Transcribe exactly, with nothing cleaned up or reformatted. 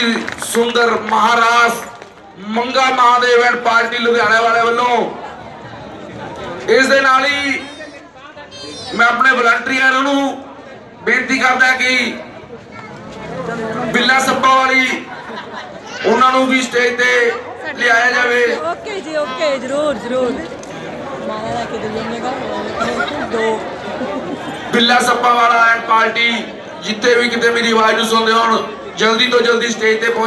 सुंदर महाराज मंगा Mahadev and party लुधियाने वाले वालों इस दे नाल ही मैं अपने वलंटियर नूं बेनती करदा कि बिल्ला सप्पा वाली उन्होंने भी स्टेज पे लिया जाए। ओके जी ओके जरूर जरूर बिल्ला सप्पा वाला एंड पार्टी जिते भी किते मेरी आवाज सुनते हो जल्दी तो जल्दी स्टेज पे